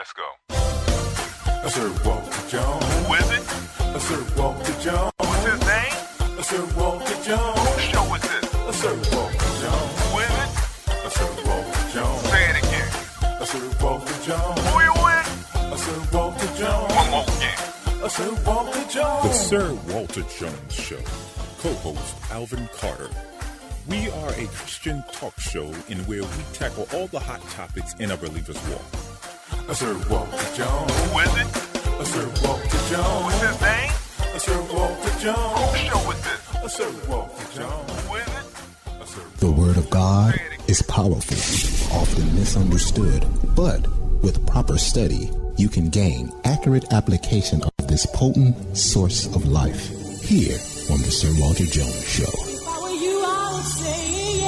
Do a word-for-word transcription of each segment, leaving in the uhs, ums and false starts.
Let's go. Sir Walter Jones. Who is it? Sir Walter Jones. What's his name? Sir Walter Jones. Whose show is this? Sir Walter Jones. Who is it? Sir Walter Jones. Say it again. Sir Walter Jones. Who you with? Sir Walter Jones. One more again. Sir Walter Jones. The Sir Walter Jones Show. Co-host Alvin Carter. We are a Christian talk show in where we tackle all the hot topics in a believer's walk. Sir Walter Jones. Who is it? Sir Walter Jones. What's his name? Sir Walter Jones. Whose show is this? Sir Walter Jones. Who is it? The Word of God is powerful, often misunderstood, but with proper study, you can gain accurate application of this potent source of life here on the Sir Walter Jones Show. If I were you, I would say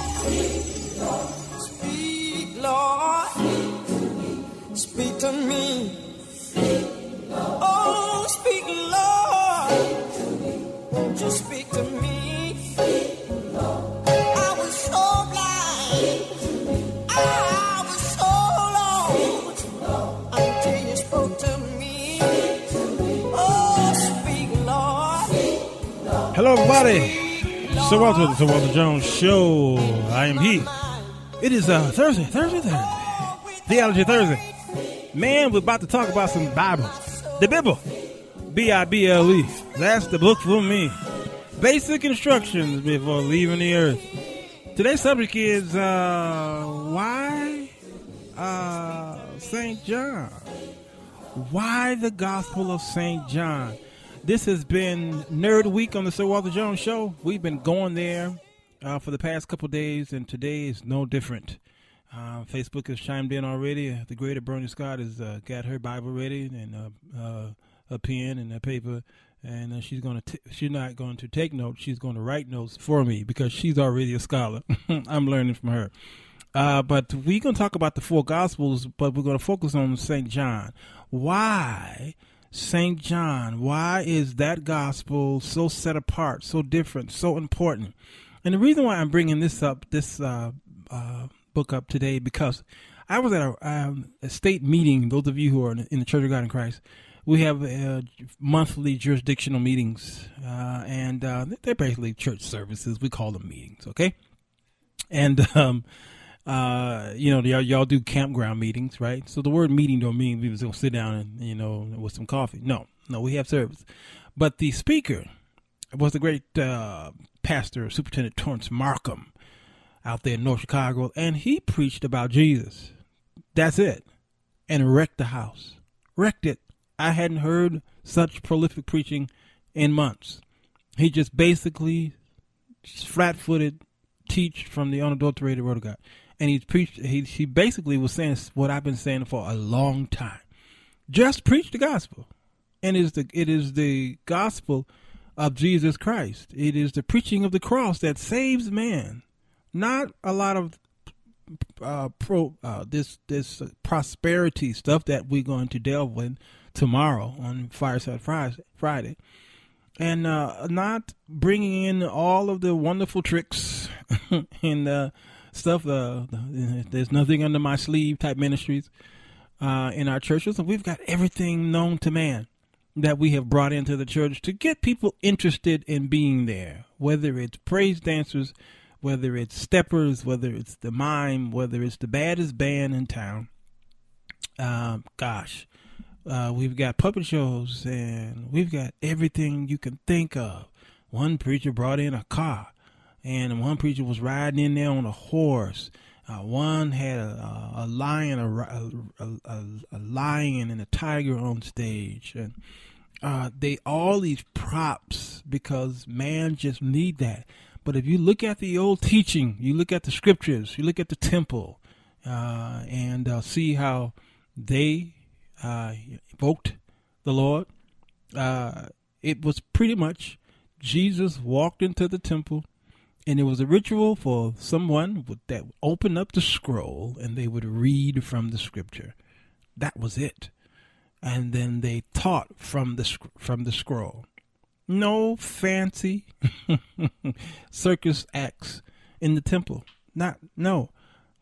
yes. Speak, Lord. Speak to me. Oh, speak, Lord. Won't you speak to me? I was so blind. I was so lost until you spoke to me. Oh, speak, Lord. Hello, everybody. Sir Walter, the Sir Walter Jones Show. I am he. It is uh, Thursday, Thursday, Thursday. Theology Thursday. Man, we're about to talk about some Bible. The Bible. B I B L E. That's the book for me. Basic instructions before leaving the earth. Today's subject is uh, why uh, Saint John? Why the Gospel of Saint John? This has been Nerd Week on the Sir Walter Jones Show. We've been going there uh, for the past couple days, and today is no different. Uh, Facebook has chimed in already. The greater Bernie Scott has uh, got her Bible ready and uh, uh, a pen and a paper, and uh, she's going to. She's not going to take notes. She's going to write notes for me because she's already a scholar. I'm learning from her. Uh, but we're going to talk about the four Gospels, but we're going to focus on Saint John. Why Saint John? Why is that Gospel so set apart, so different, so important? And the reason why I'm bringing this up, this uh, uh, book up today, because I was at a, um, a state meeting. Those of you who are in, in the Church of God in Christ, we have uh, monthly jurisdictional meetings, uh, and uh, they're basically church services. We call them meetings, okay? And um, uh, you know, y'all, y'all do campground meetings, right? So the word meeting don't mean we was gonna sit down and you know with some coffee. No, no, we have service. But the speaker was the great uh, pastor, Superintendent Torrance Markham, out there in North Chicago, and he preached about Jesus. That's it. And wrecked the house. Wrecked it. I hadn't heard such prolific preaching in months. He just basically flat-footed teach from the unadulterated word of God. And he preached, he, he basically was saying what I've been saying for a long time. Just preach the gospel. And it is the, it is the gospel of Jesus Christ. It is the preaching of the cross that saves man. Not a lot of uh, pro uh, this this uh, prosperity stuff that we're going to delve in tomorrow on Fireside Friday, and uh, not bringing in all of the wonderful tricks and uh, stuff. Uh, there's nothing under my sleeve type ministries uh, in our churches, and we've got everything known to man that we have brought into the church to get people interested in being there, whether it's praise dancers, whether it's steppers, whether it's the mime, whether it's the baddest band in town. Um, gosh, uh, we've got puppet shows and we've got everything you can think of. One preacher brought in a car, and one preacher was riding in there on a horse. Uh, one had a, a lion, a, a, a, a lion and a tiger on stage, and uh, they all these props because man just need that. But if you look at the old teaching, you look at the scriptures, you look at the temple, uh, and uh, see how they uh, evoked the Lord, uh, it was pretty much Jesus walked into the temple, and it was a ritual for someone that would open up the scroll and they would read from the scripture. That was it. And then they taught from the from the scroll. No fancy circus acts in the temple. Not no.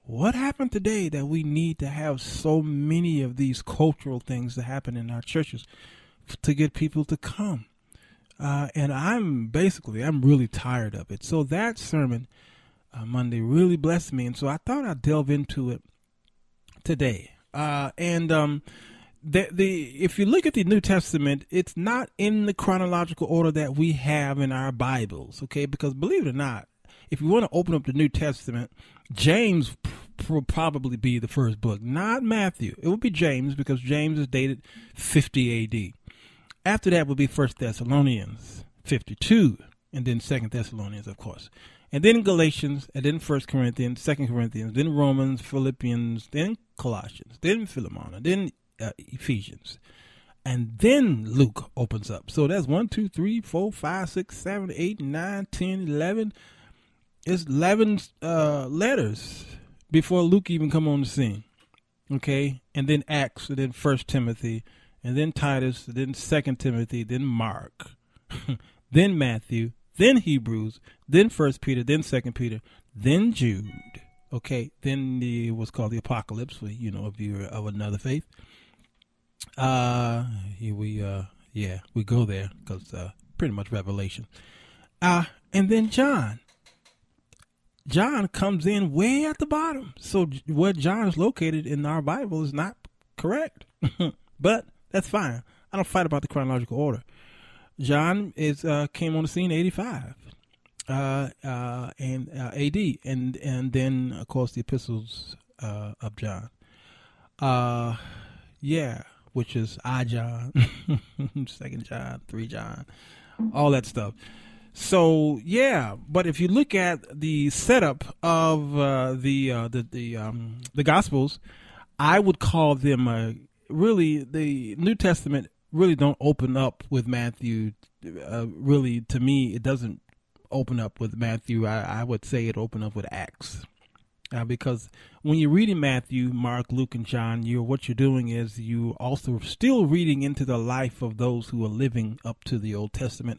what happened today that we need to have so many of these cultural things to happen in our churches f- to get people to come? Uh, and I'm basically, I'm really tired of it. So that sermon uh, Monday really blessed me. And so I thought I'd delve into it today. Uh, and um, the, the if you look at the New Testament, it's not in the chronological order that we have in our Bibles, okay? Because believe it or not, if you want to open up the New Testament, James p- will probably be the first book, not Matthew. It would be James because James is dated fifty A D. After that would be First Thessalonians, fifty-two, and then Second Thessalonians, of course. And then Galatians, and then First Corinthians, Second Corinthians, then Romans, Philippians, then Colossians, then Philemon, and then uh, Ephesians. And then Luke opens up. So that's one, two, three, four, five, six, seven, eight, nine, ten, eleven. It's eleven uh, letters before Luke even come on the scene. Okay? And then Acts, and then First Timothy, and then Titus, and then Second Timothy, then Mark, then Matthew, then Hebrews, then First Peter, then Second Peter, then Jude. Okay, then the what's called the Apocalypse, for you know, if you're of another faith. Uh, here we uh, yeah, we go there because uh, pretty much Revelation. Uh and then John. John comes in way at the bottom. So where John is located in our Bible is not correct, but that's fine. I don't fight about the chronological order. John is uh, came on the scene eighty-five, uh, uh, and uh, A D, and and then of course the epistles uh, of John, uh, yeah, which is I John, Second John, Three John, all that stuff. So yeah, but if you look at the setup of uh, the uh, the the um, the Gospels, I would call them uh, really the New Testament. Really don't open up with Matthew. Uh, really, to me, it doesn't open up with Matthew. I, I would say it open up with Acts, uh, because when you're reading Matthew, Mark, Luke, and John, you what you're doing is you also still reading into the life of those who are living up to the Old Testament,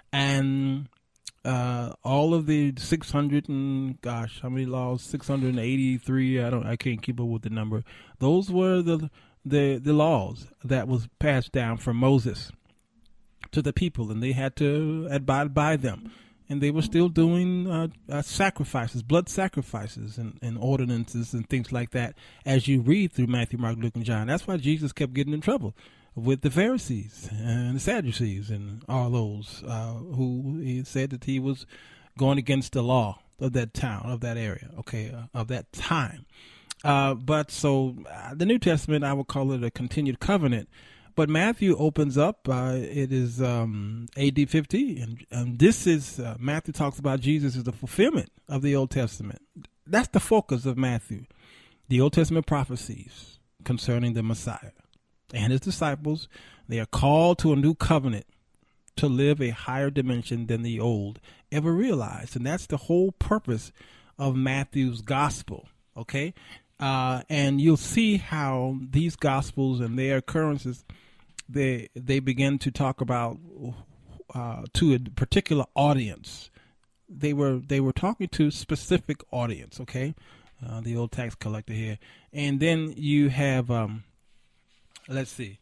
and uh, all of the six hundred and gosh, how many laws? six hundred eighty-three. I don't. I can't keep up with the number. Those were the the the laws that was passed down from Moses to the people, and they had to abide by them. And they were still doing uh, uh, sacrifices, blood sacrifices, and, and ordinances and things like that as you read through Matthew, Mark, Luke, and John. That's why Jesus kept getting in trouble with the Pharisees and the Sadducees and all those uh, who he said that he was going against the law of that town, of that area, okay, uh, of that time. Uh, but so uh, the New Testament, I would call it a continued covenant. But Matthew opens up, uh, it is um, A D fifty, and um, this is, uh, Matthew talks about Jesus as the fulfillment of the Old Testament. That's the focus of Matthew, the Old Testament prophecies concerning the Messiah and his disciples. They are called to a new covenant to live a higher dimension than the old ever realized. And that's the whole purpose of Matthew's gospel, okay? Uh, and you'll see how these gospels and their occurrences, they they begin to talk about uh, to a particular audience. They were they were talking to a specific audience. Okay, uh, the old tax collector here, and then you have um, let's see,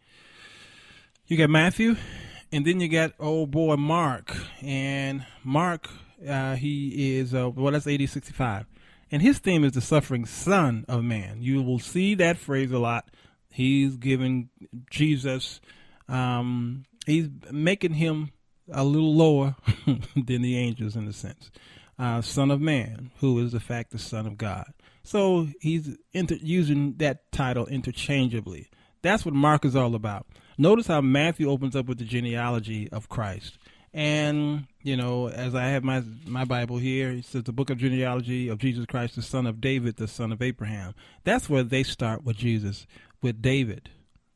you got Matthew, and then you got old boy Mark, and Mark uh, he is uh, well that's A D sixty-five. And his theme is the suffering Son of Man. You will see that phrase a lot. He's giving Jesus, um, he's making him a little lower than the angels in a sense. Uh, Son of Man, who is the fact the Son of God. So he's inter- using that title interchangeably. That's what Mark is all about. Notice how Matthew opens up with the genealogy of Christ. And, you know, as I have my my Bible here, it says the book of genealogy of Jesus Christ, the son of David, the son of Abraham. That's where they start with Jesus, with David,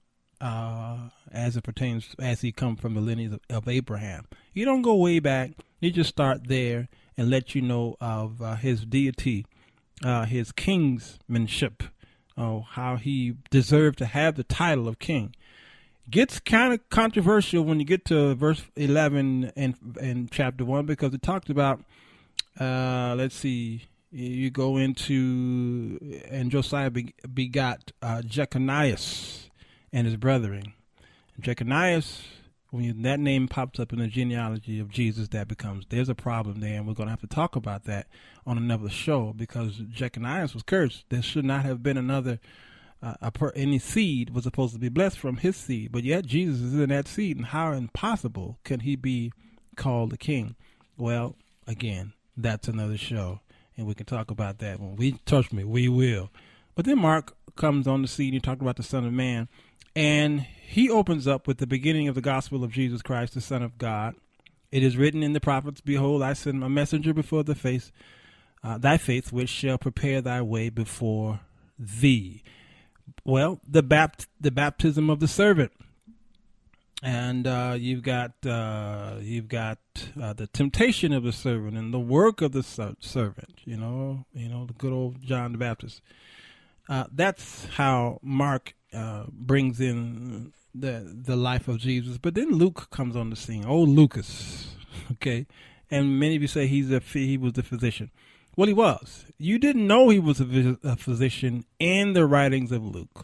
uh, as it pertains, as he comes from the lineage of, of Abraham. You don't go way back. You just start there and let you know of uh, his deity, uh, his kingsmanship, uh, how he deserved to have the title of king. Gets kind of controversial when you get to verse eleven in, in chapter one, because it talks about, uh, let's see, You go into, and Josiah begot uh, Jeconias and his brethren. Jeconias, when you, that name pops up in the genealogy of Jesus, that becomes, there's a problem there, and we're going to have to talk about that on another show, because Jeconias was cursed. There should not have been another, uh, a per, any seed was supposed to be blessed from his seed, but yet Jesus is in that seed, and how impossible can he be called a king? Well, again, that's another show. And we can talk about that when we, trust me, we will. But then Mark comes on the scene. He talked about the Son of Man. And he opens up with the beginning of the gospel of Jesus Christ, the Son of God. It is written in the prophets, behold, I send my messenger before the face, uh, thy faith, which shall prepare thy way before thee. Well, the, bapt- the baptism of the servant. And uh, you've got uh, you've got uh, the temptation of the servant and the work of the ser- servant. You know, you know the good old John the Baptist. Uh, that's how Mark uh, brings in the the life of Jesus. But then Luke comes on the scene. Old Lucas, okay. And many of you say he's a he was the physician. Well, he was. You didn't know he was a, a physician in the writings of Luke.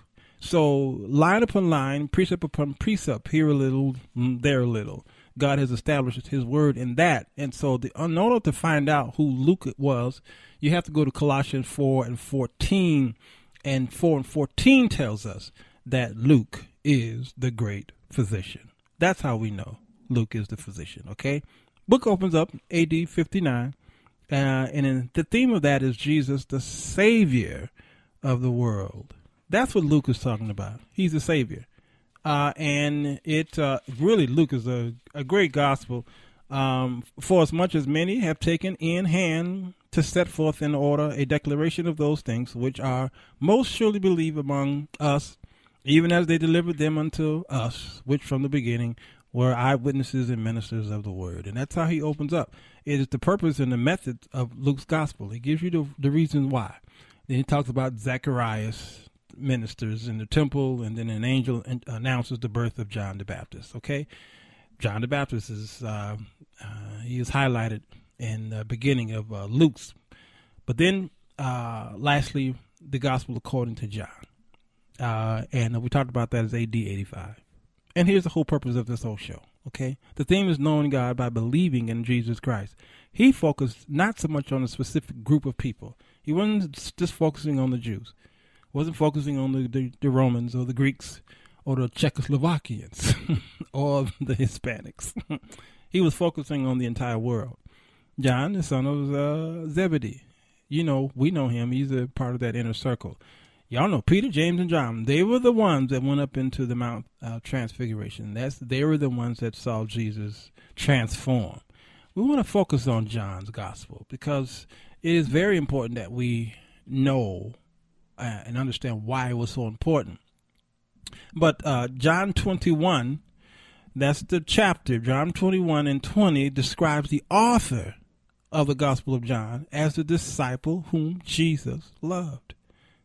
So line upon line, precept upon precept, here a little, there a little. God has established his word in that. And so the, in order to find out who Luke was, you have to go to Colossians four and fourteen. And four and fourteen tells us that Luke is the great physician. That's how we know Luke is the physician, okay? Book opens up A D fifty-nine. Uh, and in, the theme of that is Jesus, the Savior of the world. That's what Luke is talking about. He's the Savior. Uh, and it uh, really, Luke is a, a great gospel. Um, for as much as many have taken in hand to set forth in order a declaration of those things which are most surely believed among us, even as they delivered them unto us, which from the beginning were eyewitnesses and ministers of the word. And that's how he opens up. It is the purpose and the method of Luke's gospel. He gives you the, the reason why. Then he talks about Zacharias ministers in the temple, and then an angel announces the birth of John the Baptist. Okay, John the Baptist is uh, uh, he is highlighted in the beginning of uh, Luke's, but then uh, lastly, the gospel according to John, uh, and we talked about that as A D eighty-five. And here's the whole purpose of this whole show. Okay, the theme is knowing God by believing in Jesus Christ. He focused not so much on a specific group of people. He wasn't just focusing on the Jews. Wasn't focusing on the, the, the Romans or the Greeks or the Czechoslovakians or the Hispanics. He was focusing on the entire world. John, the son of uh, Zebedee. You know, we know him. He's a part of that inner circle. Y'all know Peter, James, and John. They were the ones that went up into the Mount uh, Transfiguration. That's They were the ones that saw Jesus transform. We want to focus on John's gospel because it is very important that we know Uh, and understand why it was so important. But uh, John twenty-one, that's the chapter. John twenty-one and twenty describes the author of the Gospel of John as the disciple whom Jesus loved.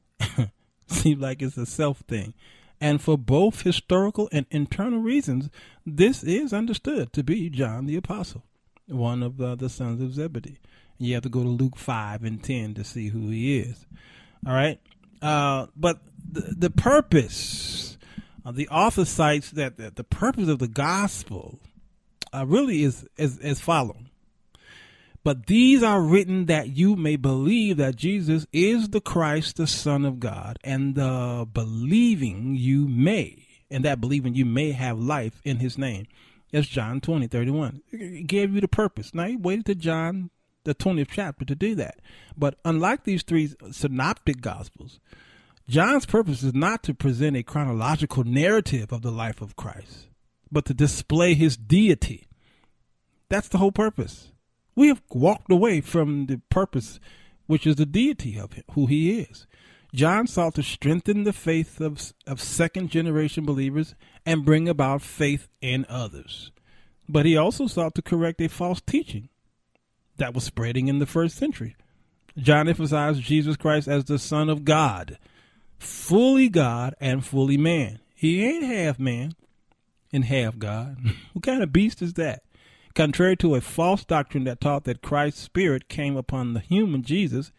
Seems like it's a self thing. And for both historical and internal reasons, this is understood to be John the Apostle, one of uh, the sons of Zebedee. You have to go to Luke five and ten to see who he is. All right. Uh, but the, the purpose, uh, the author cites that the, the purpose of the gospel uh, really is as, as follows. But these are written that you may believe that Jesus is the Christ, the Son of God, and the believing you may, and that believing you may have life in his name. That's John twenty, thirty-one. It gave you the purpose. Now, he waited to John, the twentieth chapter, to do that. But unlike these three synoptic gospels, John's purpose is not to present a chronological narrative of the life of Christ, but to display his deity. That's the whole purpose. We have walked away from the purpose, which is the deity of him, who he is. John sought to strengthen the faith of, of second generation believers and bring about faith in others. But he also sought to correct a false teaching that was spreading in the first century. John emphasized Jesus Christ as the Son of God, fully God and fully man. He ain't half man and half God. What kind of beast is that? Contrary to a false doctrine that taught that Christ's spirit came upon the human Jesus,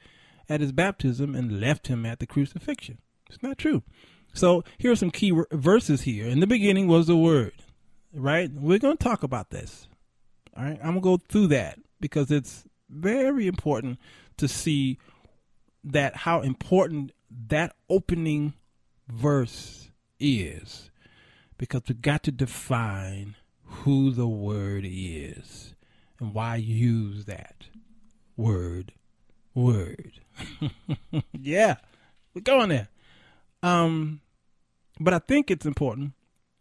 at his baptism and left him at the crucifixion. It's not true. So here are some key w- verses here. In the beginning was the Word, right? We're going to talk about this. All right. I'm going to go through that because it's very important to see that how important that opening verse is, because we've got to define who the Word is and why use that word, word. Yeah, we're going there. Um, but I think it's important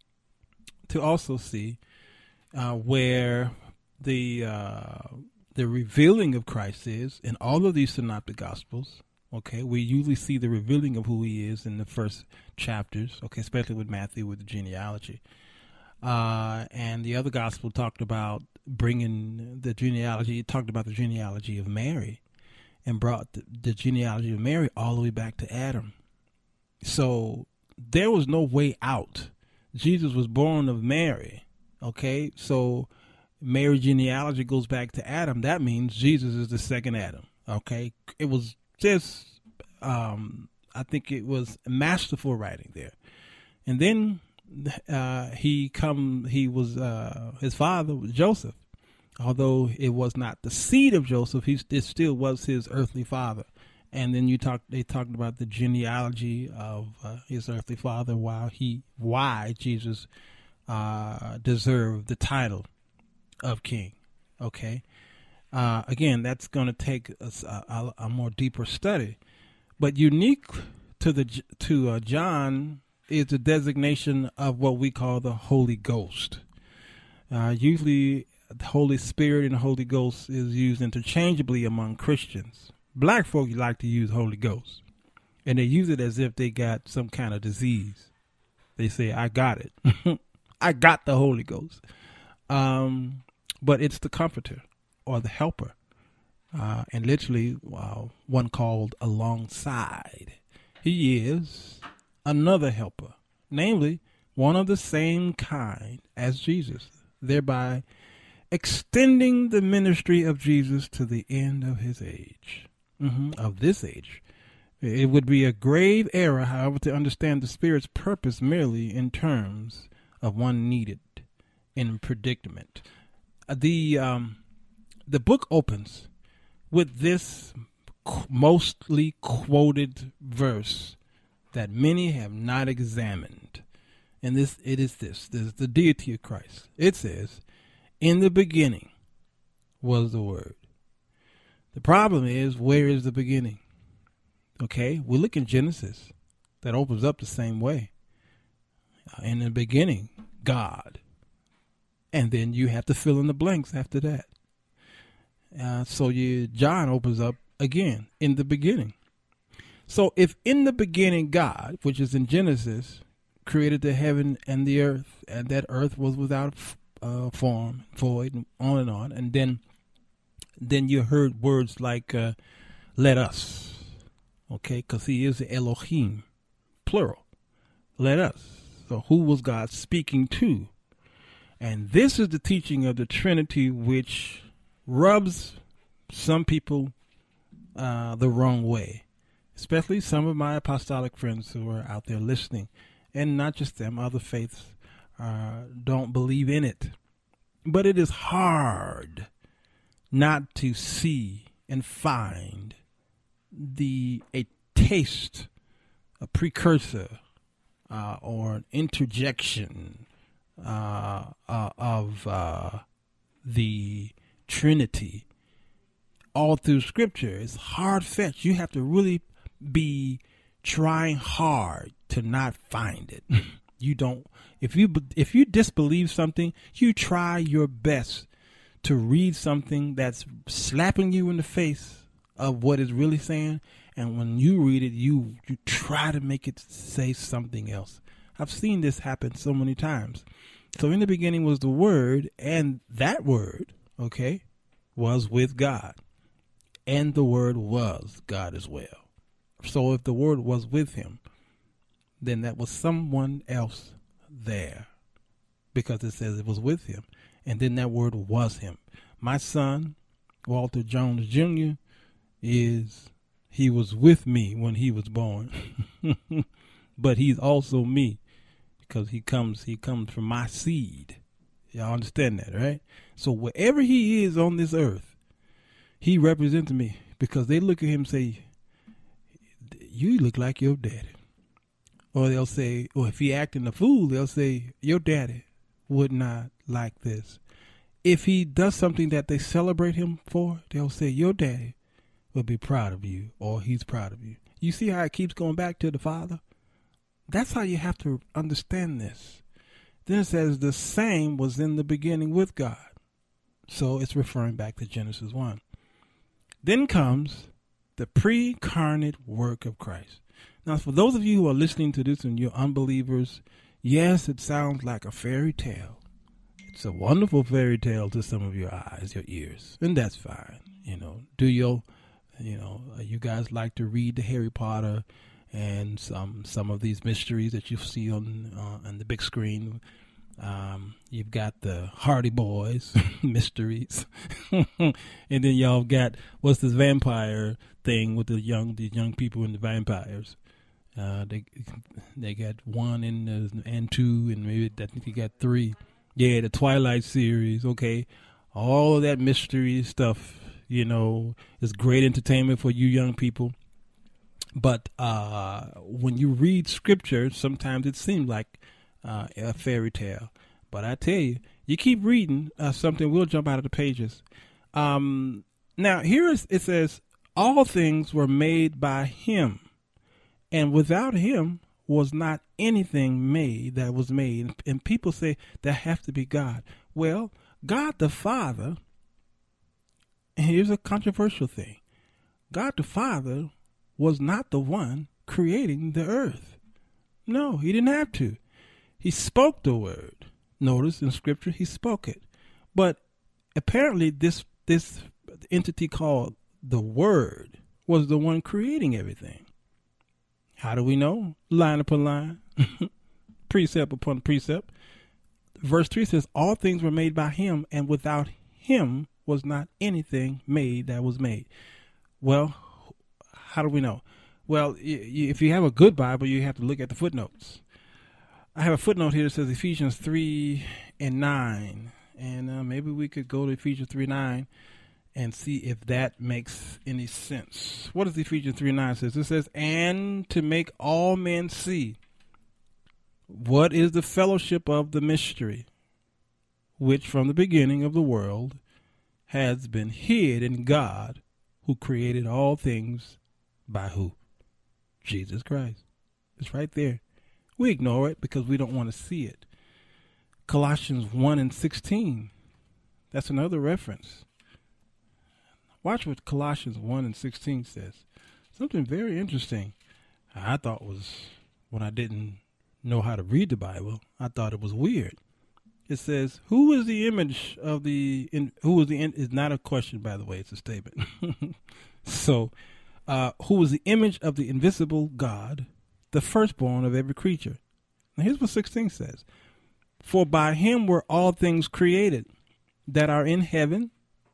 to also see uh, where the uh, the revealing of Christ is in all of these synoptic gospels. Okay, we usually see the revealing of who he is in the first chapters. Okay, especially with Matthew with the genealogy, uh, and the other gospel talked about bringing the genealogy. It talked about the genealogy of Mary, and brought the, the genealogy of Mary all the way back to Adam. So there was no way out. Jesus was born of Mary. Okay, so Mary genealogy goes back to Adam. That means Jesus is the second Adam. Okay, it was just, um, I think it was masterful writing there. And then uh, he come. He was uh, his father was Joseph, although it was not the seed of Joseph. He it still was his earthly father. And then you talk. They talked about the genealogy of uh, his earthly father, while he why Jesus uh, deserved the title of king. Okay. Uh, again, that's going to take a, a, a more deeper study, but unique to the to uh, John is the designation of what we call the Holy Ghost. Uh, usually, the Holy Spirit and the Holy Ghost is used interchangeably among Christians. Black folk like to use Holy Ghost, and they use it as if they got some kind of disease. They say, "I got it, I got the Holy Ghost," um, but it's the Comforter, or the helper, uh, and literally uh, one called alongside. He is another helper, namely one of the same kind as Jesus, thereby extending the ministry of Jesus to the end of his age, mm-hmm, of this age. It would be a grave error, however, to understand the Spirit's purpose merely in terms of one needed in predicament. The um, The book opens with this mostly quoted verse that many have not examined. And this it is this. This is the deity of Christ. It says, "In the beginning was the Word." The problem is, where is the beginning? Okay, we look in Genesis. That opens up the same way. In the beginning, God. And then you have to fill in the blanks after that. Uh, so you, John opens up again, in the beginning. So if in the beginning God, which is in Genesis, created the heaven and the earth, and that earth was without uh, form, void, and on and on, and then then you heard words like uh, let us, okay, because he is the Elohim, plural, let us. So who was God speaking to? And this is the teaching of the Trinity, which rubs some people uh, the wrong way, especially some of my apostolic friends who are out there listening, and not just them, other faiths uh, don't believe in it. But it is hard not to see and find the a taste, a precursor, uh, or an interjection uh, uh, of uh, the Trinity all through Scripture. It's hard-fetched. You have to really be trying hard to not find it. You don't. If you if you disbelieve something, you try your best to read something that's slapping you in the face of what it's really saying, and when you read it, you you try to make it say something else. I've seen this happen so many times. So in the beginning was the Word, and that Word, okay, was with God, and the Word was God as well. So if the Word was with him, then that was someone else there, because it says it was with him, and then that Word was him. My son, Walter Jones Junior, is He was with me when he was born, but he's also me because he comes, he comes from my seed. Y'all understand that, right? So wherever he is on this earth, he represents me because they look at him and say, you look like your daddy. Or they'll say, or if he acting a fool, they'll say, your daddy would not like this. If he does something that they celebrate him for, they'll say, your daddy will be proud of you, or he's proud of you. You see how it keeps going back to the Father? That's how you have to understand this. Then it says the same was in the beginning with God. So it's referring back to Genesis one. Then comes the pre-incarnate work of Christ. Now, for those of you who are listening to this and you're unbelievers, yes, it sounds like a fairy tale. It's a wonderful fairy tale to some of your eyes, your ears, and that's fine. You know, do your, you know, you guys like to read the Harry Potter and some some of these mysteries that you see on uh, on the big screen. Um, you've got the Hardy Boys mysteries, and then y'all got what's this vampire thing with the young the young people and the vampires. Uh, they they got one and uh, and two, and maybe I think they got three. Yeah, the Twilight series. Okay, all of that mystery stuff, you know, is great entertainment for you young people. But uh, when you read scripture, sometimes it seems like uh, a fairy tale. But I tell you, you keep reading uh, something, we'll jump out of the pages. Um, now, here is, it says, all things were made by him, and without him was not anything made that was made. And people say that has to be God. Well, God the Father, and here's a controversial thing. God the Father was not the one creating the earth. No, he didn't have to. He spoke the word. Notice in scripture, he spoke it. But apparently this this entity called the Word was the one creating everything. How do we know? Line upon line, precept upon precept. Verse three says, all things were made by him, and without him was not anything made that was made. Well, how do we know? Well, if you have a good Bible, you have to look at the footnotes. I have a footnote here that says Ephesians three and nine. And uh, maybe we could go to Ephesians three nine and see if that makes any sense. What does Ephesians three nine says? It says, and to make all men see what is the fellowship of the mystery, which from the beginning of the world has been hid in God, who created all things by who? Jesus Christ. It's right there. We ignore it because we don't want to see it. Colossians one and sixteen. That's another reference. Watch what Colossians one and sixteen says. Something very interesting. I thought was, when I didn't know how to read the Bible, I thought it was weird. It says, who is the image of the, in, who is the, in, is not a question, by the way, it's a statement. So, uh, who is the image of the invisible God, the firstborn of every creature. Now here's what sixteen says. For by him were all things created that are in heaven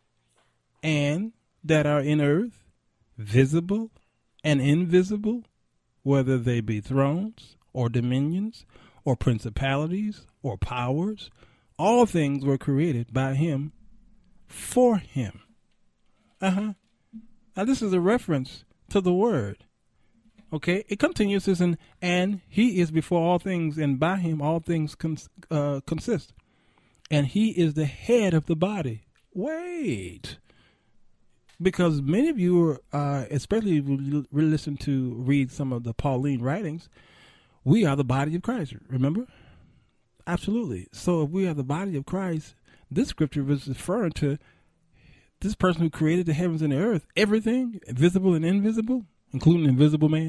and that are in earth, visible and invisible, whether they be thrones or dominions or principalities or powers. All things were created by him, for him. Uh-huh. Now this is a reference to the word. Okay, it continues as in, and he is before all things, and by him all things cons- uh, consist. And he is the head of the body. Wait. Because many of you, are, uh, especially if you listen to, read some of the Pauline writings, we are the body of Christ, remember? Absolutely. So if we are the body of Christ, this scripture was referring to this person who created the heavens and the earth, everything, visible and invisible, including invisible man.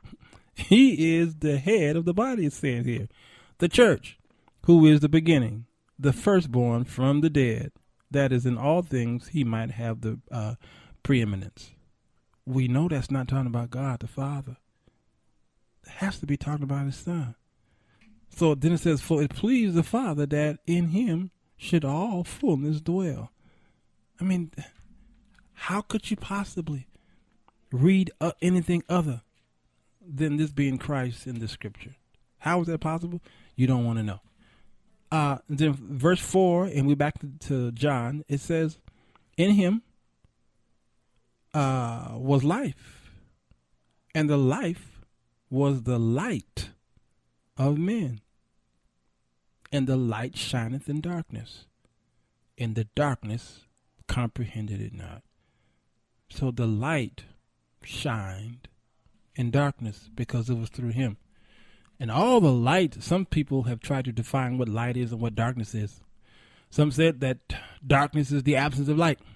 He is the head of the body, it says here. The church, who is the beginning, the firstborn from the dead, that is in all things he might have the uh, preeminence. We know that's not talking about God the Father. It has to be talking about his Son. So then it says, for it pleased the Father that in him should all fullness dwell. I mean, how could you possibly read uh, anything other than this being Christ in the scripture. How is that possible? You don't want to know. Uh, then verse four, and we're back to, to John. It says, in him uh, was life, and the life was the light of men. And the light shineth in darkness, and the darkness comprehended it not. So the light shined in darkness because it was through him. And all the light, some people have tried to define what light is and what darkness is. Some said that darkness is the absence of light,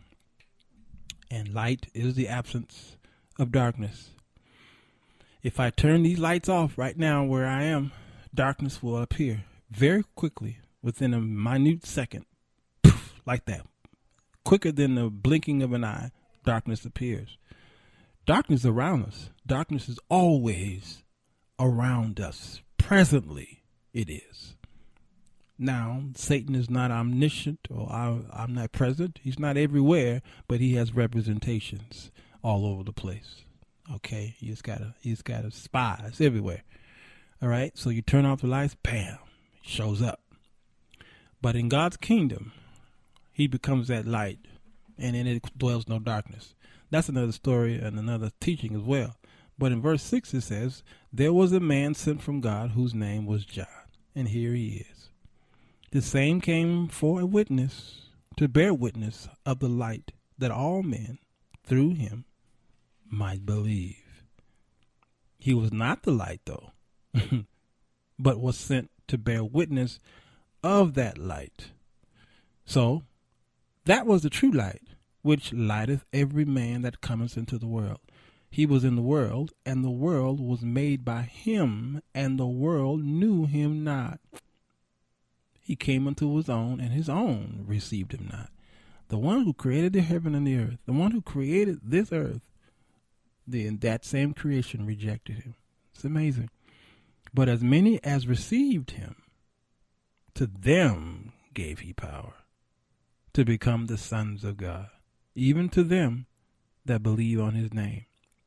and light is the absence of darkness. If I turn these lights off right now where I am, darkness will appear very quickly, within a minute second, poof, like that. Quicker than the blinking of an eye, darkness appears. Darkness around us. Darkness is always around us. Presently, it is. Now, Satan is not omniscient or omnipresent. He's not everywhere, but he has representations all over the place. Okay, he's got a, he's got a spies everywhere. All right, so you turn off the lights, bam, he shows up. But in God's kingdom, he becomes that light, and in it dwells no darkness. That's another story and another teaching as well. But in verse six it says, there was a man sent from God whose name was John, and here he is. The same came for a witness, to bear witness of the light, that all men through him might believe. He was not the light, though, but was sent to bear witness of that light. So that was the true light, which lighteth every man that cometh into the world. He was in the world, and the world was made by him, and the world knew him not. He came unto his own, and his own received him not. The one who created the heaven and the earth, the one who created this earth, then that same creation rejected him. It's amazing. But as many as received him, to them gave he power to become the sons of God, even to them that believe on his name.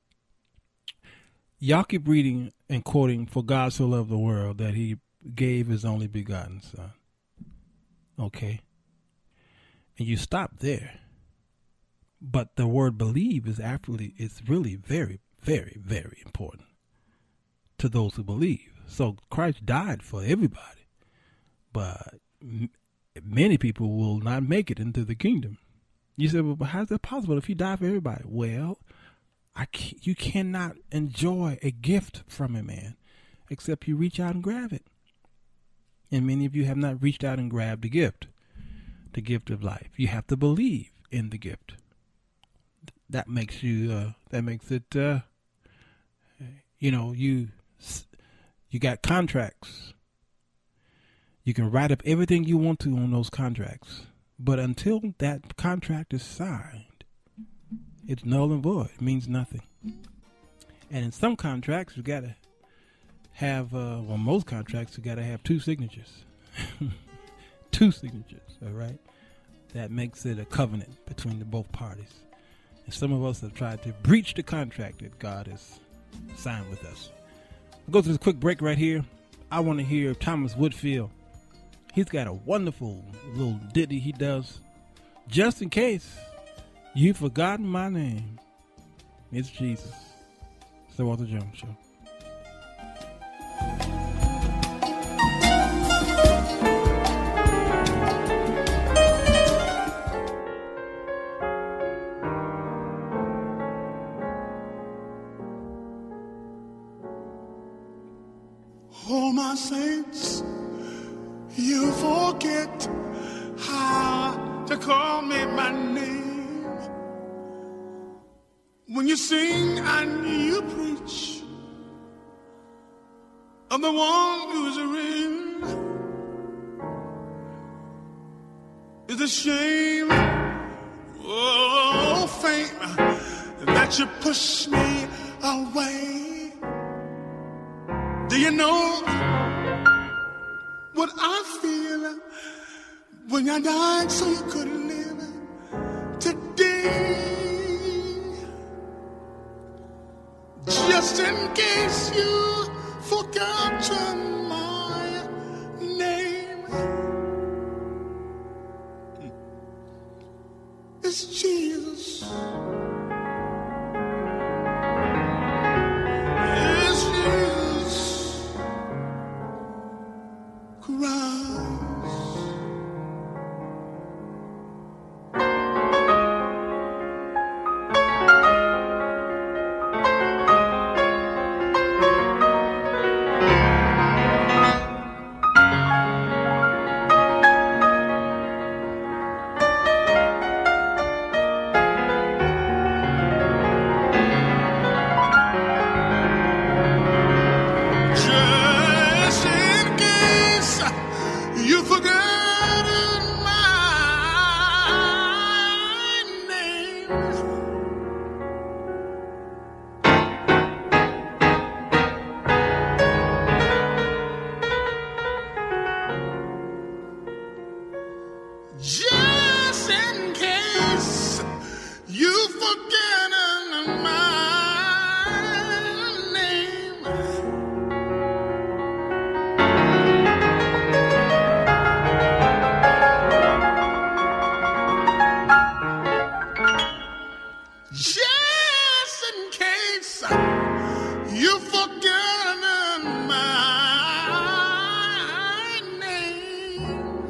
Y'all keep reading and quoting, for God so loved the world that he gave his only begotten son. Okay. And you stop there. But the word believe is actually, it's really very, very, very important to those who believe. So Christ died for everybody, but m- many people will not make it into the kingdom. You say, well, but how's that possible if he died for everybody? Well, I can't, you cannot enjoy a gift from a man except you reach out and grab it. And many of you have not reached out and grabbed the gift, the gift of life. You have to believe in the gift. That makes you, uh, that makes it, uh, you know, you, you got contracts. You can write up everything you want to on those contracts. But until that contract is signed, it's null and void. It means nothing. And in some contracts, you got to have, uh, well, most contracts, you got to have two signatures. Two signatures, all right? That makes it a covenant between the both parties. And some of us have tried to breach the contract that God has signed with us. We'll go to this quick break right here. I want to hear Thomas Woodfield. He's got a wonderful little ditty he does. Just in case you've forgotten my name, it's Jesus. It's the Walter Jones Show. Oh, my saints, you forget how to call me by name. When you sing and you preach of the one who's real, it's a shame, oh, fame, that you push me away. Do you know what I feel when you died so you could live today? just in case you forgotten my name. It's Jesus. It's Jesus Christ. Just in case you forgotten my name. Just in case you forgotten my name. Just in case you forgotten my name.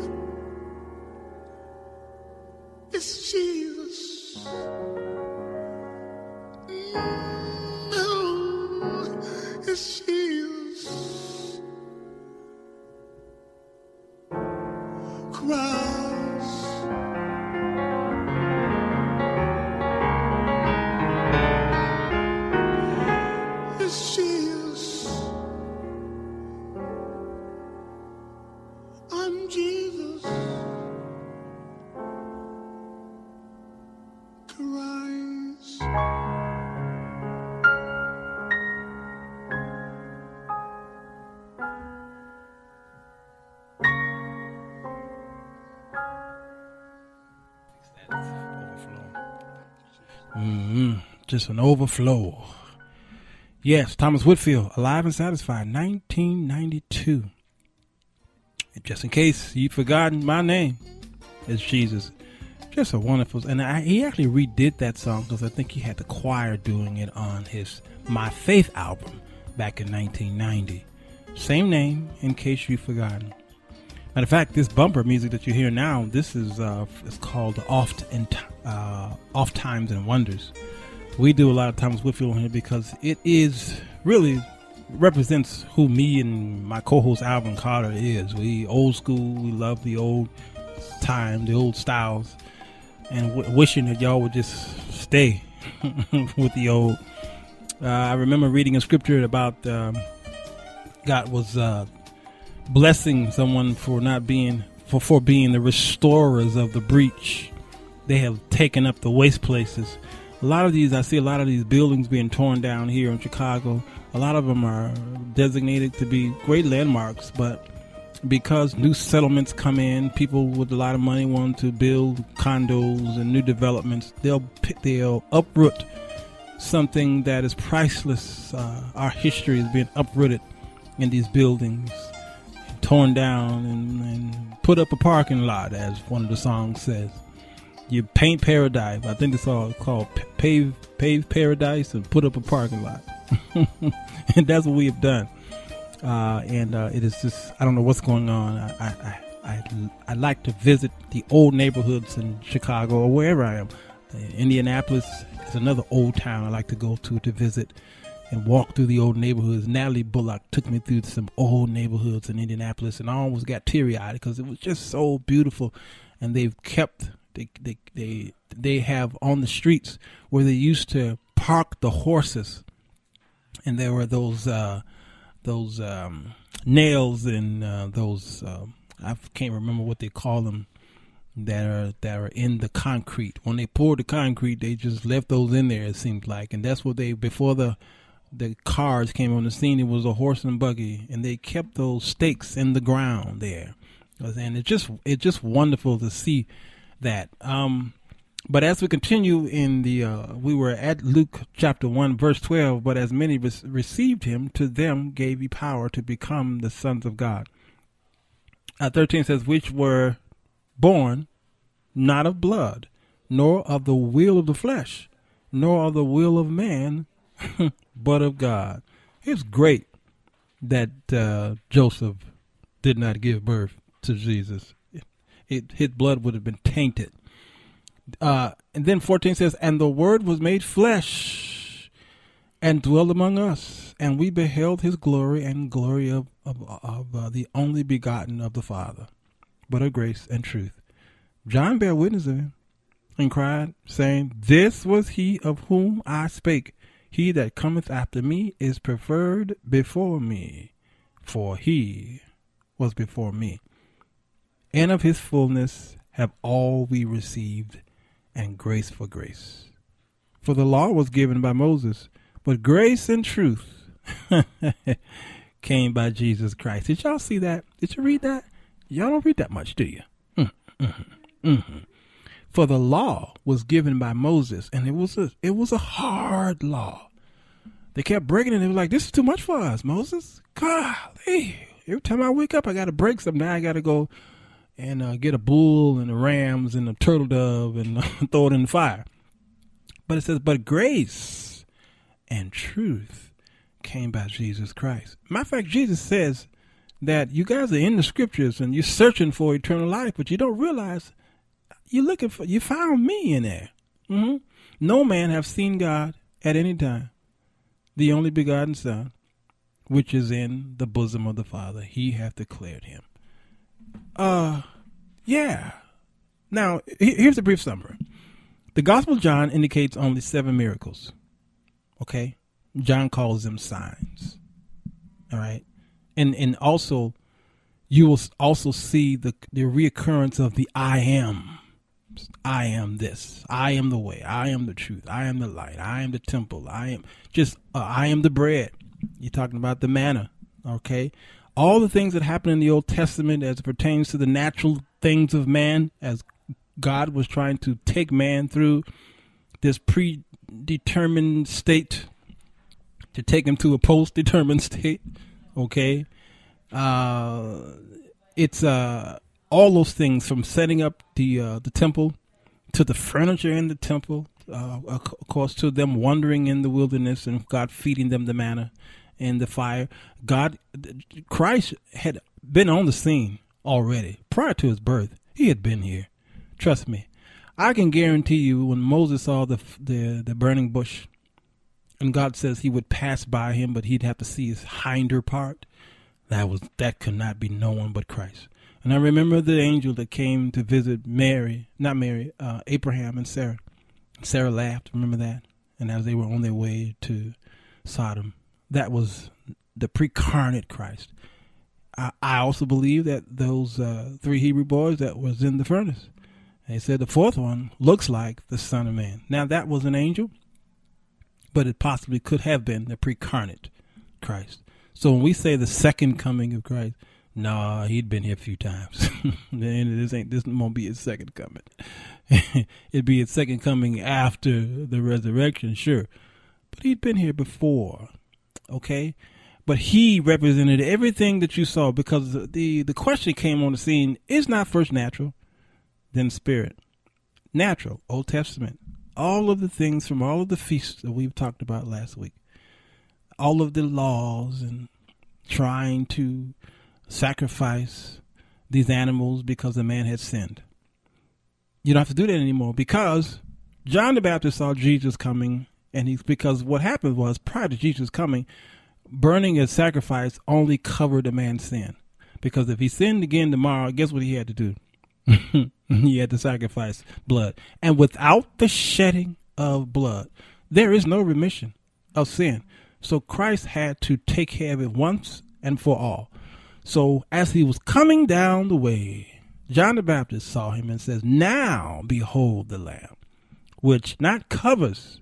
It's Jesus. No, it's Jesus Christ. It's Jesus. I'm Jesus Christ. Mm-hmm. Just an overflow. Yes, Thomas Whitfield, Alive and Satisfied, nineteen ninety-two. And just in case you've forgotten my name, it's Jesus. Just a wonderful, and I, he actually redid that song because I think he had the choir doing it on his My Faith album back in nineteen ninety. Same name, in case you've forgotten. Matter of fact, this bumper music that you hear now, this is uh, it's called Oft and uh, Oft Times and Wonders. We do a lot of Thomas Whitfield on here because it is really represents who me and my co-host Alvin Carter is. We old school. We love the old time, the old styles, and w- wishing that y'all would just stay with the old. Uh, I remember reading a scripture about um, God was uh, blessing someone for not being for, for being the restorers of the breach. They have taken up the waste places. A lot of these, I see a lot of these buildings being torn down here in Chicago. A lot of them are designated to be great landmarks, but because new settlements come in, people with a lot of money want to build condos and new developments, they'll they'll uproot something that is priceless. Uh, our history is being uprooted in these buildings, torn down, and, and put up a parking lot, as one of the songs says. You paint paradise. I think it's all called pave pave paradise and put up a parking lot. And that's what we have done. Uh, and uh, it is just, I don't know what's going on. I, I, I, I like to visit the old neighborhoods in Chicago or wherever I am. Uh, Indianapolis is another old town I like to go to to visit and walk through the old neighborhoods. Natalie Bullock took me through some old neighborhoods in Indianapolis, and I almost got teary-eyed because it was just so beautiful. And they've kept... They, they they they have on the streets where they used to park the horses, and there were those uh, those um, nails and uh, those uh, I can't remember what they call them that are that are in the concrete. When they poured the concrete, they just left those in there. It seems like, and that's what they before the the cars came on the scene. It was a horse and buggy, and they kept those stakes in the ground there, and it's just it's just wonderful to see that. Um, But as we continue in the, uh, we were at Luke chapter one, verse twelve, but as many re- received him, to them gave he power to become the sons of God. Uh, thirteen says, which were born not of blood, nor of the will of the flesh, nor of the will of man, but of God. It's great that uh, Joseph did not give birth to Jesus. It, it, his blood would have been tainted. Uh, and then fourteen says, and the word was made flesh and dwelled among us, and we beheld his glory and glory of, of, of uh, the only begotten of the Father, but of grace and truth. John bare witness of him and cried, saying, this was he of whom I spake. He that cometh after me is preferred before me, for he was before me. And of his fullness have all we received, and grace for grace. For the law was given by Moses, but grace and truth came by Jesus Christ. Did y'all see that? Did you read that? Y'all don't read that much, do you? Mm-hmm. Mm-hmm. For the law was given by Moses, and it was a it was a hard law. They kept breaking it. They were like, this is too much for us, Moses. Golly. Every time I wake up, I got to break something. Now I got to go and uh, get a bull and a rams and a turtle dove and uh, throw it in the fire. But it says, but grace and truth came by Jesus Christ. Matter of fact, Jesus says that you guys are in the scriptures and you're searching for eternal life, but you don't realize you're looking for, you found me in there. Mm-hmm. No man have seen God at any time. The only begotten Son, which is in the bosom of the Father, he hath declared him. Uh, yeah. Now, here's a brief summary. The Gospel of John indicates only seven miracles. Okay? John calls them signs. All right? And and also, you will also see the, the reoccurrence of the I am. I am this. I am the way. I am the truth. I am the light. I am the temple. I am just, uh, I am the bread. You're talking about the manna. Okay? All the things that happen in the Old Testament as it pertains to the natural things of man, as God was trying to take man through this predetermined state to take him to a post-determined state. Okay. Uh, it's, uh, all those things from setting up the, uh, the temple to the furniture in the temple, uh, of course, to them wandering in the wilderness and God feeding them the manna and the fire. God, Christ had been on the scene already prior to his birth. He had been here. Trust me. I can guarantee you when Moses saw the, the, the burning bush and God says he would pass by him, but he'd have to see his hinder part. That was, that could not be no one but Christ. And I remember the angel that came to visit Mary, not Mary, uh, Abraham and Sarah. Sarah laughed. Remember that? And as they were on their way to Sodom, that was the precarnate Christ. I, I also believe that those uh, three Hebrew boys that was in the furnace, they said the fourth one looks like the Son of Man. Now that was an angel, but it possibly could have been the precarnate Christ. So when we say the second coming of Christ, nah, he'd been here a few times. this ain't this won't be his second coming. It'd be his second coming after the resurrection, sure. But he'd been here before. Okay? But he represented everything that you saw, because the, the question came on the scene, is not first natural, then spirit. Natural, Old Testament. All of the things from all of the feasts that we've talked about last week. All of the laws and trying to sacrifice these animals because the man had sinned. You don't have to do that anymore, because John the Baptist saw Jesus coming, and he's because what happened was prior to Jesus coming, burning a sacrifice only covered a man's sin. Because if he sinned again tomorrow, guess what he had to do? He had to sacrifice blood. And without the shedding of blood, there is no remission of sin. So Christ had to take care of it once and for all. So as he was coming down the way, John the Baptist saw him and says, now behold the Lamb, which not covers,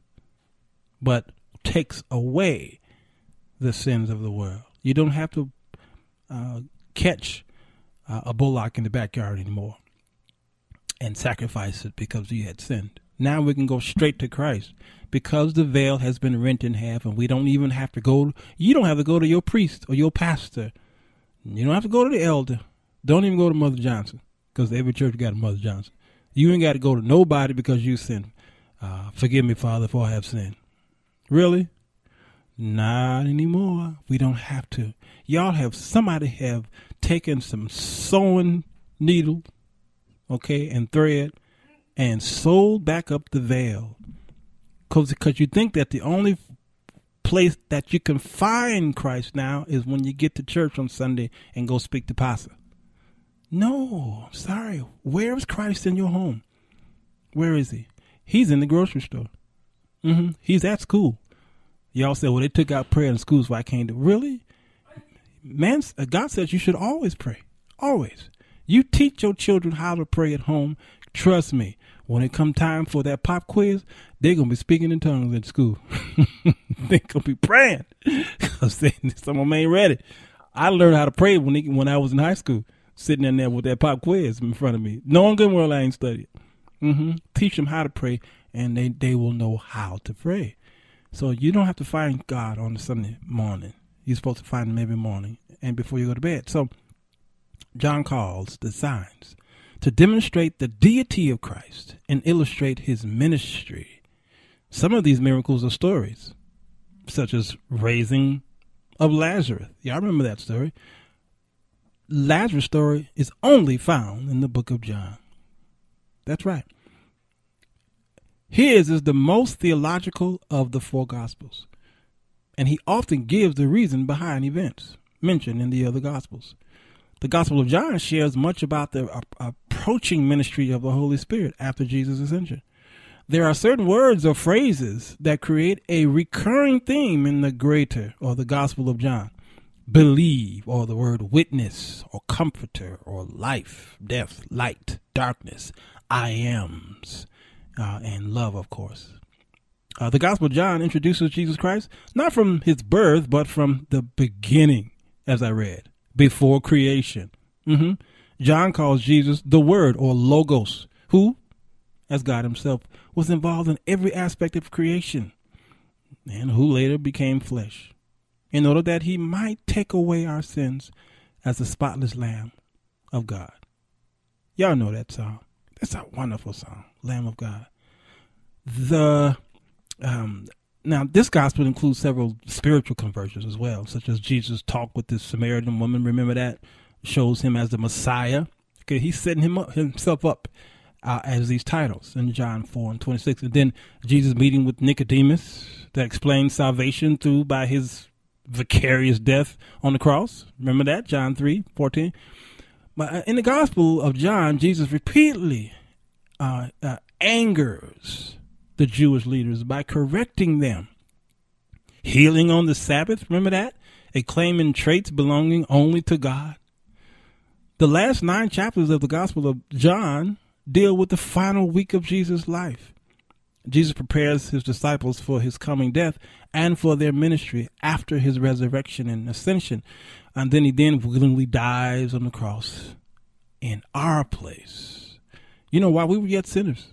but takes away the sins of the world. You don't have to uh, catch uh, a bullock in the backyard anymore and sacrifice it because you had sinned. Now we can go straight to Christ because the veil has been rent in half, and we don't even have to go. You don't have to go to your priest or your pastor. You don't have to go to the elder. Don't even go to Mother Johnson, because every church got a Mother Johnson. You ain't got to go to nobody because you sinned. Uh, forgive me, Father, for I have sinned. Really? Not anymore. We don't have to. Y'all have, somebody have taken some sewing needle, okay, and thread, and sewed back up the veil. Because you think that the only place that you can find Christ now is when you get to church on Sunday and go speak to pastor. No, sorry. Where is Christ in your home? Where is he? He's in the grocery store. Mm-hmm. He's at school. Y'all said, well, they took out prayer in schools, so I can't do. Really? Man, God says you should always pray. Always. You teach your children how to pray at home. Trust me, when it come time for that pop quiz, they're going to be speaking in tongues at school. They're going to be praying because some of them ain't ready. I learned how to pray when, they, when I was in high school, sitting in there with that pop quiz in front of me. Knowing good well I ain't studied. Mm-hmm. Teach them how to pray, and they, they will know how to pray. So you don't have to find God on a Sunday morning. You're supposed to find him every morning and before you go to bed. So John calls the signs to demonstrate the deity of Christ and illustrate his ministry. Some of these miracles are stories, such as raising of Lazarus. Y'all remember that story? Lazarus' story is only found in the book of John. That's right. His is the most theological of the four Gospels, and he often gives the reason behind events mentioned in the other Gospels. The Gospel of John shares much about the uh, approaching ministry of the Holy Spirit after Jesus' ascension. There are certain words or phrases that create a recurring theme in the greater or the Gospel of John. Believe, or the word witness, or comforter, or life, death, light, darkness, I ams. Uh, and love, of course. Uh, the Gospel of John introduces Jesus Christ, not from his birth, but from the beginning, as I read, before creation. Mm-hmm. John calls Jesus the Word, or Logos, who, as God himself, was involved in every aspect of creation, and who later became flesh, in order that he might take away our sins as the spotless Lamb of God. Y'all know that song. It's a wonderful song, Lamb of God. The um, now, this gospel includes several spiritual conversions as well, such as Jesus' talk with this Samaritan woman. Remember that? Shows him as the Messiah. Okay, he's setting him up, himself up uh, as these titles in John four and twenty-six. And then Jesus meeting with Nicodemus that explains salvation through by his vicarious death on the cross. Remember that? John three fourteen. But in the Gospel of John, Jesus repeatedly uh, uh, angers the Jewish leaders by correcting them. Healing on the Sabbath, remember that? Acclaiming traits belonging only to God. The last nine chapters of the Gospel of John deal with the final week of Jesus' life. Jesus prepares his disciples for his coming death and for their ministry after his resurrection and ascension. And then he then willingly dies on the cross in our place. You know, while we were yet sinners,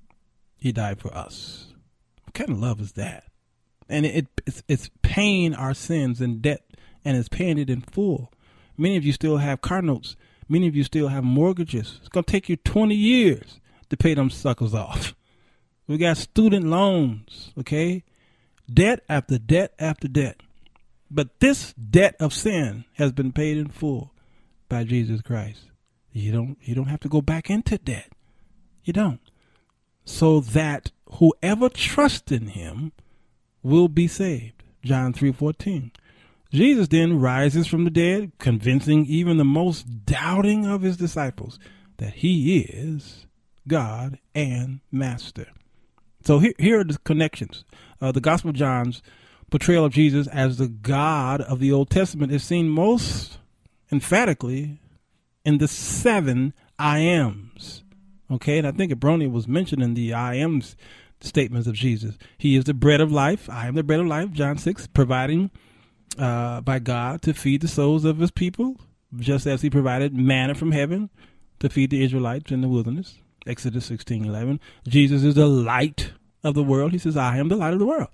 he died for us. What kind of love is that? And it, it's, it's paying our sins in debt, and it's paying it in full. Many of you still have car notes. Many of you still have mortgages. It's going to take you twenty years to pay them suckers off. We got student loans, okay? Debt after debt after debt. But this debt of sin has been paid in full by Jesus Christ. You don't, you don't have to go back into debt. You don't. So that whoever trusts in him will be saved. John three fourteen. Jesus then rises from the dead, convincing even the most doubting of his disciples that he is God and Master. So here, here are the connections. Uh, the Gospel of John's portrayal of Jesus as the God of the Old Testament is seen most emphatically in the seven I ams. Okay, and I think Abroni was mentioned in the I ams statements of Jesus. He is the bread of life. I am the bread of life, John six, providing uh, by God to feed the souls of his people, just as he provided manna from heaven to feed the Israelites in the wilderness. Exodus sixteen eleven. Jesus is the light of the world. He says, I am the light of the world.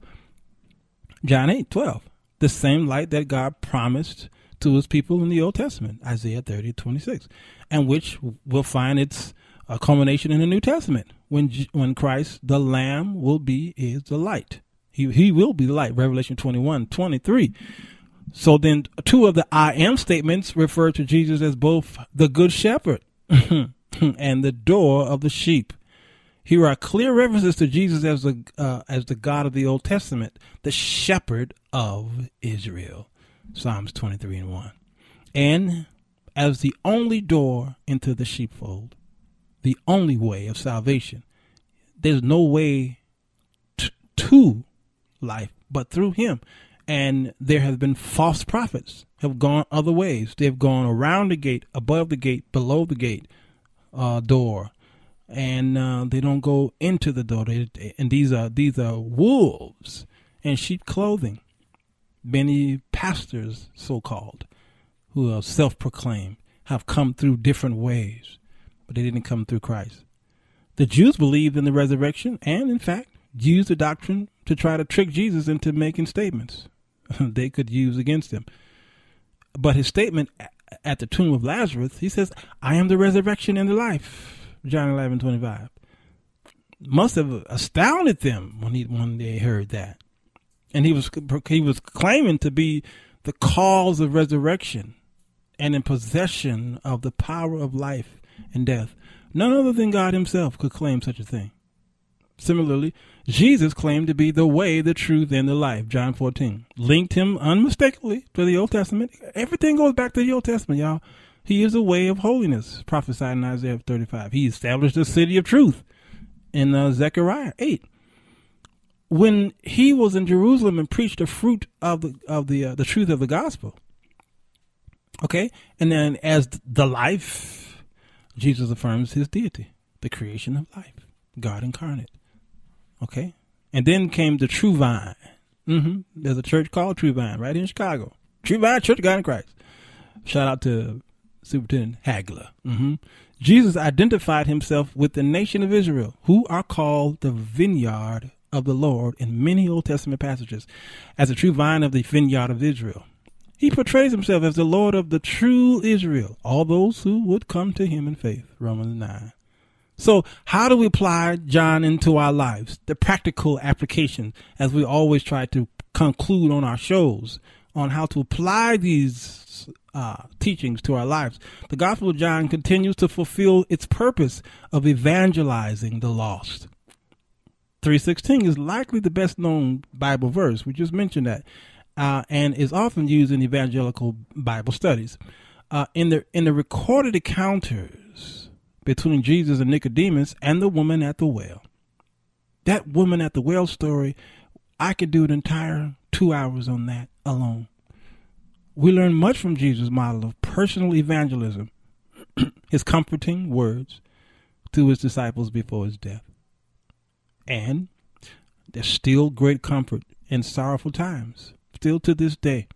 John eight twelve. The same light that God promised to his people in the Old Testament, Isaiah thirty twenty-six, and which will find its uh, culmination in the New Testament when when Christ, the Lamb, will be is the light. He he will be the light, Revelation twenty-one twenty-three. So then two of the I am statements refer to Jesus as both the good shepherd and the door of the sheep. Here are clear references to Jesus as the uh, as the God of the Old Testament, the shepherd of Israel, Psalms twenty-three and one, and as the only door into the sheepfold, the only way of salvation. There's no way t- to life but through him. And there have been false prophets have gone other ways. They've gone around the gate, above the gate, below the gate uh, door, and uh, they don't go into the door. They, and these are these are wolves in sheep clothing. Many pastors, so-called, who are self-proclaimed, have come through different ways, but they didn't come through Christ. The Jews believed in the resurrection and, in fact, used the doctrine to try to trick Jesus into making statements they could use against him. But his statement at the tomb of Lazarus, he says, I am the resurrection and the life, John eleven twenty-five, must have astounded them when he when they heard that. And he was he was claiming to be the cause of resurrection and in possession of the power of life and death. None other than God himself could claim such a thing. Similarly, Jesus claimed to be the way, the truth, and the life, John fourteen. Linked him unmistakably to the Old Testament. Everything goes back to the Old Testament, y'all. He is a way of holiness, prophesied in Isaiah thirty-five. He established the city of truth in uh, Zechariah eight. When he was in Jerusalem and preached the fruit of the of the uh, the truth of the gospel, okay, and then as the life, Jesus affirms his deity, the creation of life, God incarnate. Okay. And then came the True Vine. Mm-hmm. There's a church called True Vine right here in Chicago. True Vine Church of God in Christ. Shout out to Superintendent Hagler. Mm-hmm. Jesus identified himself with the nation of Israel, who are called the vineyard of the Lord in many Old Testament passages, as the true vine of the vineyard of Israel. He portrays himself as the Lord of the true Israel, all those who would come to him in faith, Romans nine. So how do we apply John into our lives? The practical application, as we always try to conclude on our shows, on how to apply these uh, teachings to our lives. The Gospel of John continues to fulfill its purpose of evangelizing the lost. three sixteen is likely the best known Bible verse. We just mentioned that, uh, and is often used in evangelical Bible studies. Uh, in the in the recorded encounters between Jesus and Nicodemus and the woman at the well. That woman at the well story, I could do an entire two hours on that alone. We learn much from Jesus' model of personal evangelism, his comforting words to his disciples before his death. And there's still great comfort in sorrowful times, still to this day.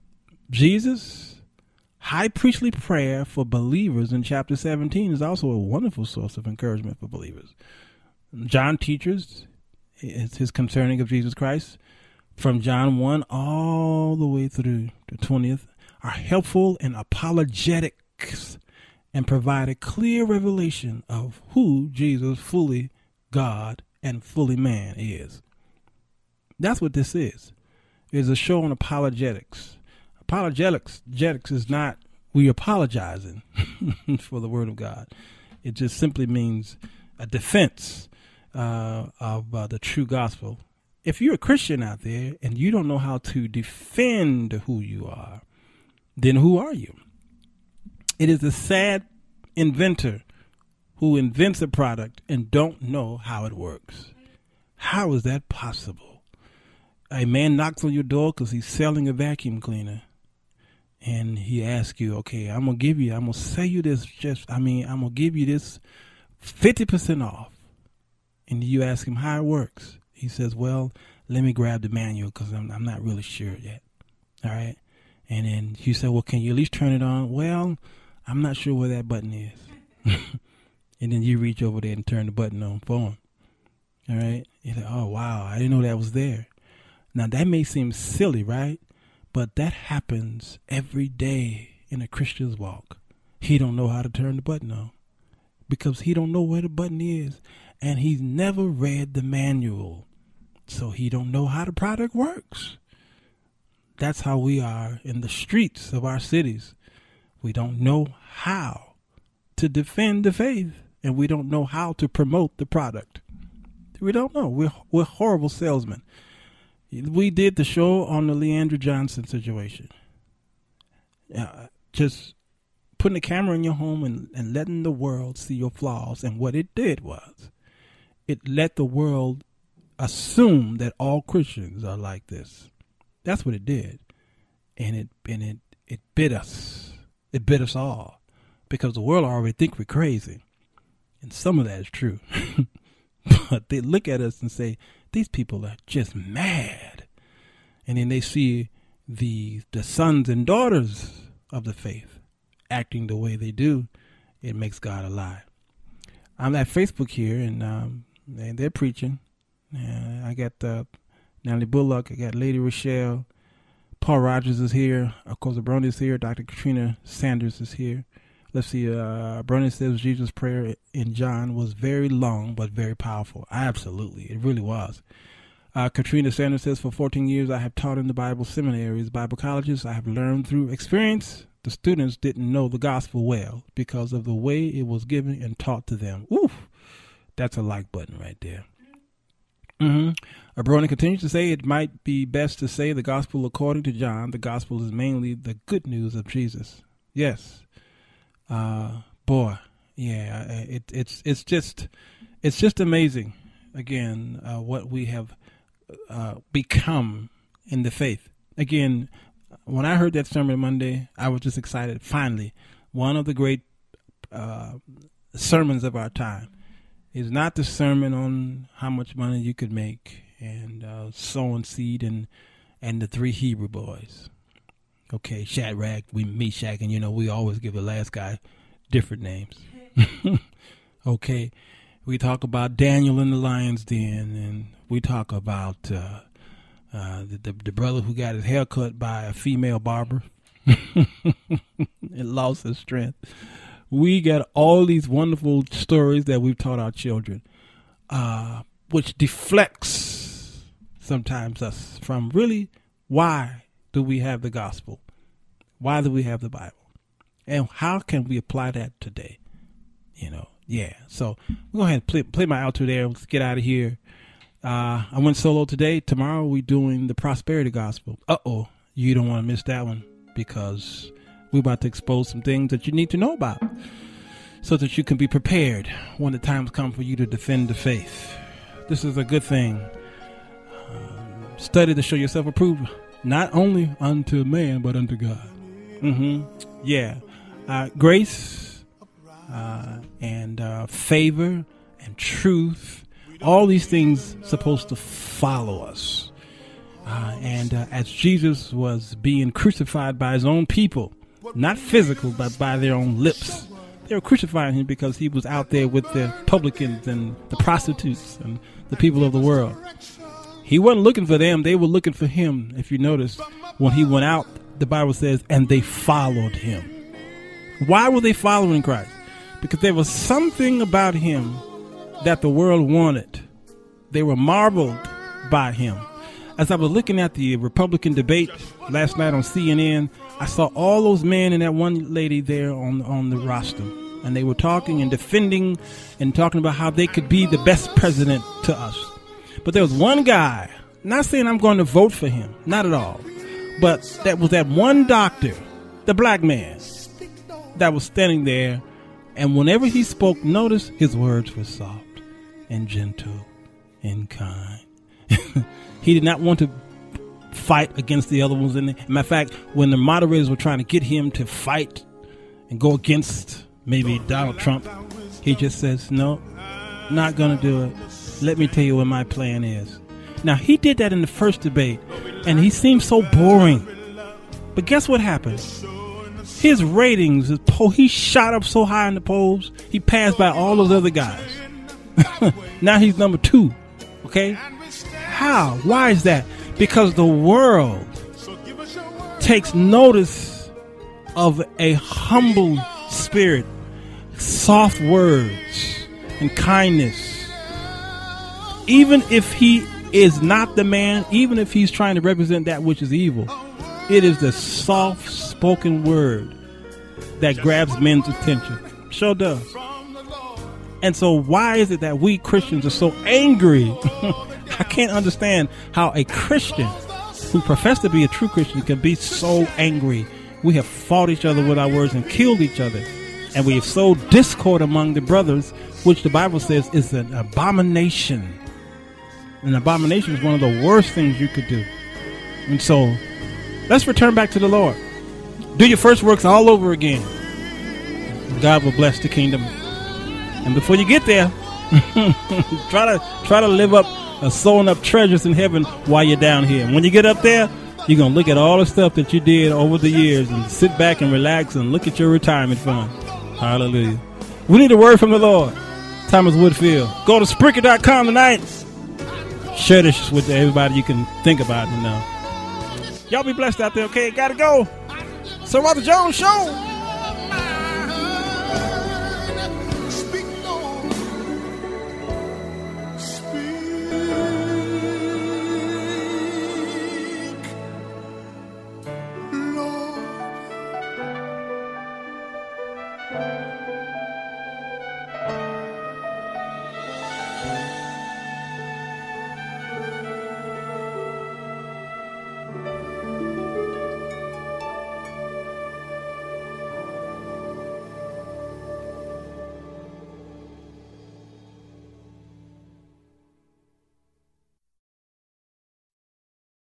Jesus' high priestly prayer for believers in chapter seventeen is also a wonderful source of encouragement for believers. John teaches his concerning of Jesus Christ from John one all the way through the twentieth are helpful in apologetics and provide a clear revelation of who Jesus, fully God and fully man, is. That's what this is. It's a show on apologetics. Apologetics apologetics is not we apologizing for the word of God. It just simply means a defense uh, of uh, the true gospel. If you're a Christian out there and you don't know how to defend who you are, then who are you? It is a sad inventor who invents a product and don't know how it works. How is that possible? A man knocks on your door because he's selling a vacuum cleaner. And he asks you, okay, I'm going to give you, I'm going to sell you this, just, I mean, I'm going to give you this fifty percent off. And you ask him how it works. He says, well, let me grab the manual because I'm, I'm not really sure yet. All right. And then you say, well, can you at least turn it on? Well, I'm not sure where that button is. And then you reach over there and turn the button on for him. All right? You're like, oh, wow, I didn't know that was there. Now, that may seem silly, right? But that happens every day in a Christian's walk. He don't know how to turn the button on because he don't know where the button is. And he's never read the manual. So he don't know how the product works. That's how we are in the streets of our cities. We don't know how to defend the faith. And we don't know how to promote the product. We don't know. We're, we're horrible salesmen. We did the show on the Leandra Johnson situation. Uh, just putting a camera in your home and, and letting the world see your flaws. And what it did was it let the world assume that all Christians are like this. That's what it did. And it and it, it bit us. It bit us all. Because the world already think we're crazy. And some of that is true. But they look at us and say, these people are just mad. And then they see the the sons and daughters of the faith acting the way they do. It makes God a lie. I'm at Facebook here, and um, they, they're preaching. Uh, I got uh, Natalie Bullock. I got Lady Rochelle. Paul Rogers is here. Of course, Brony is here. Doctor Katrina Sanders is here. Let's see. Uh, Brony says Jesus' prayer in John was very long but very powerful. Absolutely. It really was. Uh, Katrina Sanders says, for fourteen years, I have taught in the Bible seminaries, Bible colleges. I have learned through experience. The students didn't know the gospel well because of the way it was given and taught to them. Oof. That's a like button right there. Mm-hmm. Brony continues to say it might be best to say the gospel according to John. The gospel is mainly the good news of Jesus. Yes. Uh, boy, yeah, it, it's it's just it's just amazing, again, uh, what we have uh, become in the faith. Again, when I heard that sermon Monday, I was just excited. Finally, one of the great uh, sermons of our time is not the sermon on how much money you could make and uh, sowing seed and and the three Hebrew boys. Okay, Shadrach, we Meshach, and you know, we always give the last guy different names. Okay, we talk about Daniel in the lion's den, and we talk about uh, uh, the, the the brother who got his hair cut by a female barber and lost his strength. We got all these wonderful stories that we've taught our children, uh, which deflects sometimes us from really why do we have the gospel? Why do we have the Bible? And how can we apply that today? You know, yeah. So we'll go ahead and play, play my outro there. Let's get out of here. Uh, I went solo today. Tomorrow we're doing the prosperity gospel. Uh-oh. You don't want to miss that one because we're about to expose some things that you need to know about so that you can be prepared when the times come for you to defend the faith. This is a good thing. Um, study to show yourself approved, not only unto man, but unto God. Mm-hmm. Yeah. Uh, grace uh, and uh, favor and truth, all these things supposed to follow us. Uh, and uh, as Jesus was being crucified by his own people, not physical, but by their own lips, they were crucifying him because he was out there with the publicans and the prostitutes and the people of the world. He wasn't looking for them. They were looking for him. If you notice, when he went out, the Bible says, and they followed him. Why were they following Christ? Because there was something about him that the world wanted. They were marveled by him. As I was looking at the Republican debate last night on C N N, I saw all those men and that one lady there on, on the roster. And they were talking and defending and talking about how they could be the best president to us. But there was one guy, not saying I'm going to vote for him, not at all. But that was that one doctor, the black man, that was standing there. And whenever he spoke, notice his words were soft and gentle and kind. He did not want to fight against the other ones. In there. Matter of fact, when the moderators were trying to get him to fight and go against maybe Donald Trump, he just says, no, not going to do it. Let me tell you what my plan is. Now, he did that in the first debate, and he seemed so boring. But guess what happened? His ratings, his poll, he shot up so high in the polls, he passed by all those other guys. Now he's number two. Okay? How? Why is that? Because the world takes notice of a humble spirit, soft words, and kindness. Even if he is not the man, even if he's trying to represent that which is evil, it is the soft spoken word that grabs men's attention. Sure does. And so why is it that we Christians are so angry? I can't understand how a Christian who professes to be a true Christian can be so angry. We have fought each other with our words and killed each other. And we have sowed discord among the brothers, which the Bible says is an abomination. An abomination is one of the worst things you could do. And so let's return back to the Lord. Do your first works all over again. God will bless the kingdom. And before you get there, try to try to live up, uh, sowing up treasures in heaven while you're down here. And when you get up there, you're going to look at all the stuff that you did over the years and sit back and relax and look at your retirement fund. Hallelujah. We need a word from the Lord. Thomas Woodfield. Go to Spreaker dot com tonight. Share this with everybody you can think about, you know. Y'all be blessed out there, okay? Gotta go. Sir Walter Jones Show.